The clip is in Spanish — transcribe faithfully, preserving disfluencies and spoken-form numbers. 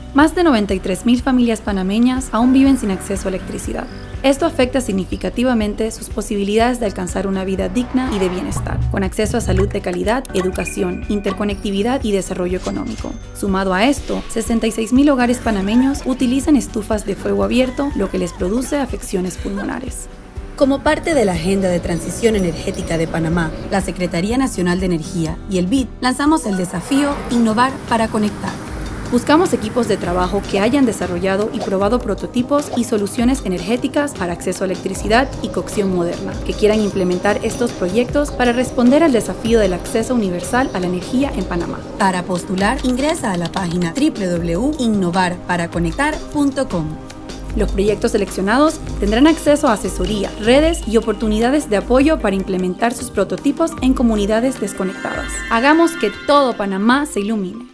Más de noventa y tres mil familias panameñas aún viven sin acceso a electricidad. Esto afecta significativamente sus posibilidades de alcanzar una vida digna y de bienestar, con acceso a salud de calidad, educación, interconectividad y desarrollo económico. Sumado a esto, sesenta y seis mil hogares panameños utilizan estufas de fuego abierto, lo que les produce afecciones pulmonares. Como parte de la Agenda de Transición Energética de Panamá, la Secretaría Nacional de Energía y el B I D lanzamos el desafío Innovar para Conectar. Buscamos equipos de trabajo que hayan desarrollado y probado prototipos y soluciones energéticas para acceso a electricidad y cocción moderna, que quieran implementar estos proyectos para responder al desafío del acceso universal a la energía en Panamá. Para postular, ingresa a la página doble u doble u doble u punto innovar para conectar punto com. Los proyectos seleccionados tendrán acceso a asesoría, redes y oportunidades de apoyo para implementar sus prototipos en comunidades desconectadas. Hagamos que todo Panamá se ilumine.